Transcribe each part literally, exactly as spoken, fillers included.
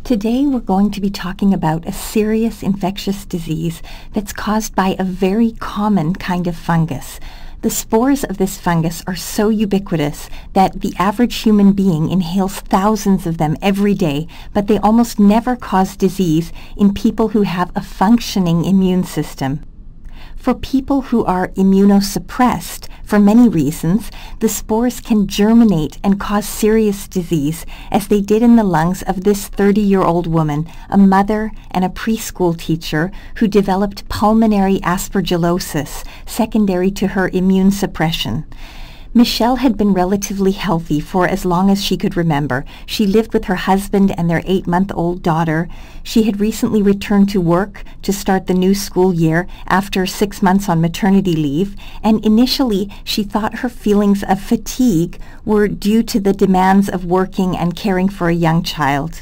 Today we're going to be talking about a serious infectious disease that's caused by a very common kind of fungus. The spores of this fungus are so ubiquitous that the average human being inhales thousands of them every day, but they almost never cause disease in people who have a functioning immune system. For people who are immunosuppressed, for many reasons, the spores can germinate and cause serious disease, as they did in the lungs of this thirty-year-old woman, a mother and a preschool teacher who developed pulmonary aspergillosis secondary to her immune suppression. Michelle had been relatively healthy for as long as she could remember. She lived with her husband and their eight-month-old daughter. She had recently returned to work to start the new school year after six months on maternity leave, and initially she thought her feelings of fatigue were due to the demands of working and caring for a young child.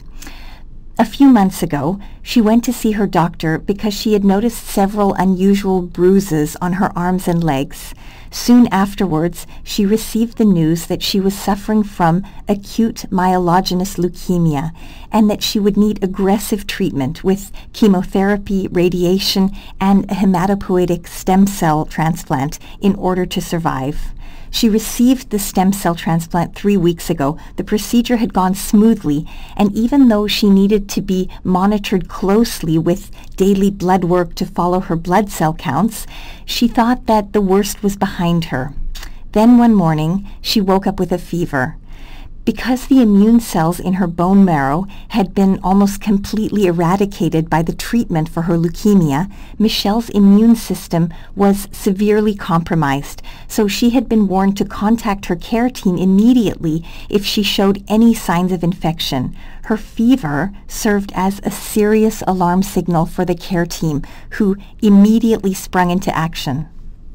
A few months ago, she went to see her doctor because she had noticed several unusual bruises on her arms and legs. Soon afterwards, she received the news that she was suffering from acute myelogenous leukemia and that she would need aggressive treatment with chemotherapy, radiation, and a hematopoietic stem cell transplant in order to survive. She received the stem cell transplant three weeks ago. The procedure had gone smoothly, and even though she needed to be monitored closely with daily blood work to follow her blood cell counts, she thought that the worst was behind her. Then one morning, she woke up with a fever. Because the immune cells in her bone marrow had been almost completely eradicated by the treatment for her leukemia, Michelle's immune system was severely compromised, so she had been warned to contact her care team immediately if she showed any signs of infection. Her fever served as a serious alarm signal for the care team, who immediately sprung into action.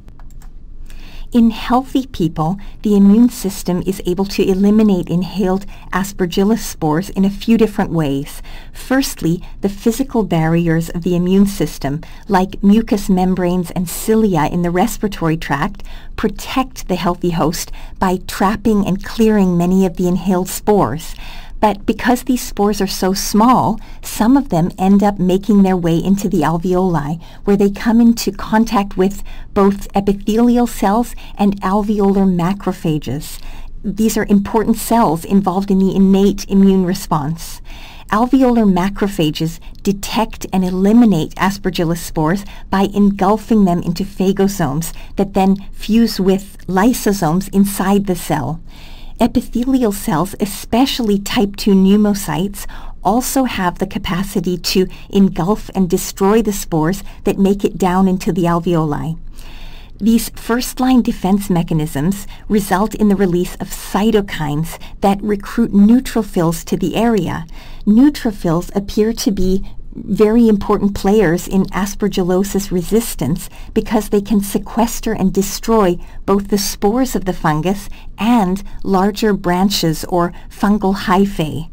In healthy people, the immune system is able to eliminate inhaled Aspergillus spores in a few different ways. Firstly, the physical barriers of the immune system, like mucous membranes and cilia in the respiratory tract, protect the healthy host by trapping and clearing many of the inhaled spores. But because these spores are so small, some of them end up making their way into the alveoli, where they come into contact with both epithelial cells and alveolar macrophages. These are important cells involved in the innate immune response. Alveolar macrophages detect and eliminate Aspergillus spores by engulfing them into phagosomes that then fuse with lysosomes inside the cell. Epithelial cells, especially type two pneumocytes, also have the capacity to engulf and destroy the spores that make it down into the alveoli. These first-line defense mechanisms result in the release of cytokines that recruit neutrophils to the area. Neutrophils appear to be very important players in aspergillosis resistance because they can sequester and destroy both the spores of the fungus and larger branches or fungal hyphae.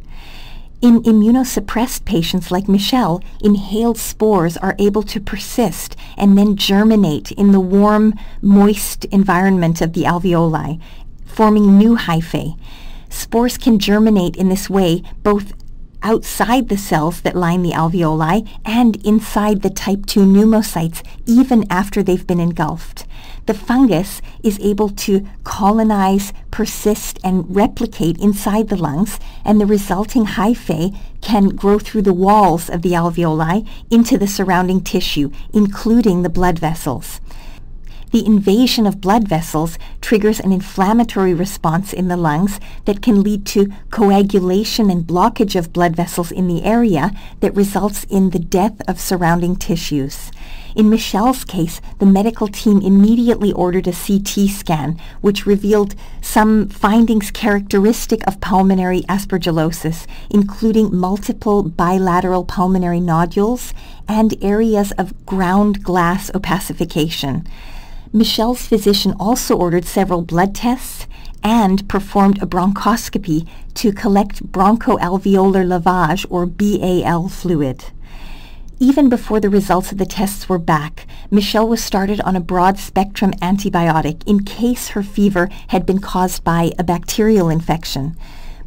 In immunosuppressed patients like Michelle, inhaled spores are able to persist and then germinate in the warm, moist environment of the alveoli, forming new hyphae. Spores can germinate in this way both outside the cells that line the alveoli and inside the type two pneumocytes, even after they've been engulfed. The fungus is able to colonize, persist, and replicate inside the lungs, and the resulting hyphae can grow through the walls of the alveoli into the surrounding tissue, including the blood vessels. The invasion of blood vessels triggers an inflammatory response in the lungs that can lead to coagulation and blockage of blood vessels in the area that results in the death of surrounding tissues. In Michelle's case, the medical team immediately ordered a C T scan, which revealed some findings characteristic of pulmonary aspergillosis, including multiple bilateral pulmonary nodules and areas of ground glass opacification. Michelle's physician also ordered several blood tests and performed a bronchoscopy to collect bronchoalveolar lavage, or B A L fluid. Even before the results of the tests were back, Michelle was started on a broad-spectrum antibiotic in case her fever had been caused by a bacterial infection.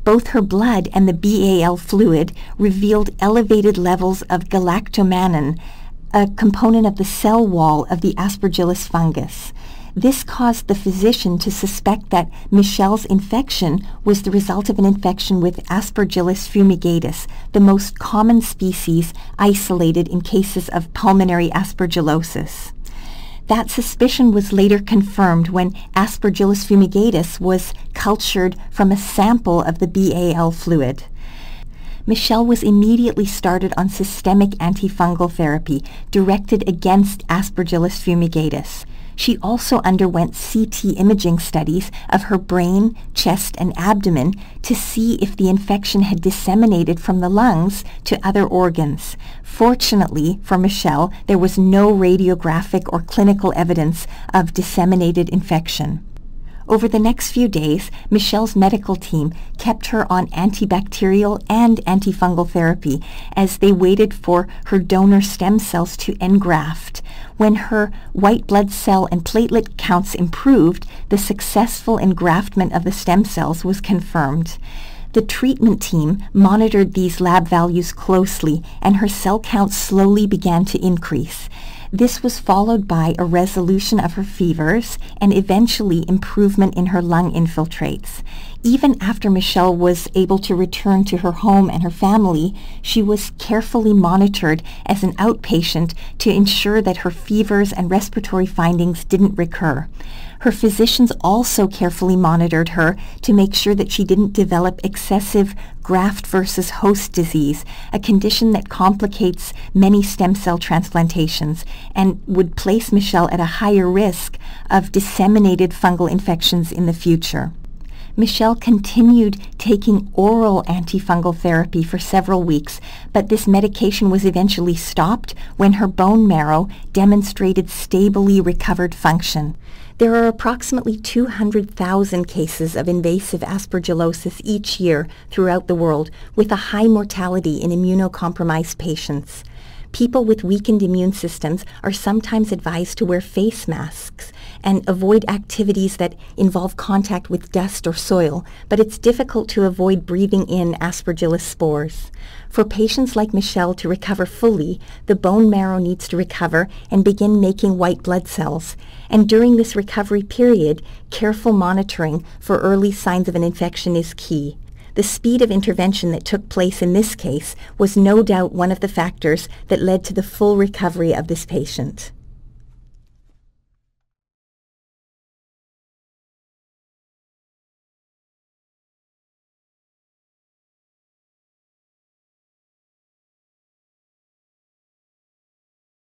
Both her blood and the B A L fluid revealed elevated levels of galactomannan, a component of the cell wall of the Aspergillus fungus. This caused the physician to suspect that Michelle's infection was the result of an infection with Aspergillus fumigatus, the most common species isolated in cases of pulmonary aspergillosis. That suspicion was later confirmed when Aspergillus fumigatus was cultured from a sample of the B A L fluid. Michelle was immediately started on systemic antifungal therapy directed against Aspergillus fumigatus. She also underwent C T imaging studies of her brain, chest, and abdomen to see if the infection had disseminated from the lungs to other organs. Fortunately for Michelle, there was no radiographic or clinical evidence of disseminated infection. Over the next few days, Michelle's medical team kept her on antibacterial and antifungal therapy as they waited for her donor stem cells to engraft. When her white blood cell and platelet counts improved, the successful engraftment of the stem cells was confirmed. The treatment team monitored these lab values closely, and her cell count slowly began to increase. This was followed by a resolution of her fevers and eventually improvement in her lung infiltrates. Even after Michelle was able to return to her home and her family, she was carefully monitored as an outpatient to ensure that her fevers and respiratory findings didn't recur. Her physicians also carefully monitored her to make sure that she didn't develop excessive graft versus host disease, a condition that complicates many stem cell transplantations and would place Michelle at a higher risk of disseminated fungal infections in the future. Michelle continued taking oral antifungal therapy for several weeks, but this medication was eventually stopped when her bone marrow demonstrated stably recovered function. There are approximately two hundred thousand cases of invasive aspergillosis each year throughout the world, with a high mortality in immunocompromised patients. People with weakened immune systems are sometimes advised to wear face masks and avoid activities that involve contact with dust or soil, but it's difficult to avoid breathing in Aspergillus spores. For patients like Michelle to recover fully, the bone marrow needs to recover and begin making white blood cells. And during this recovery period, careful monitoring for early signs of an infection is key. The speed of intervention that took place in this case was no doubt one of the factors that led to the full recovery of this patient.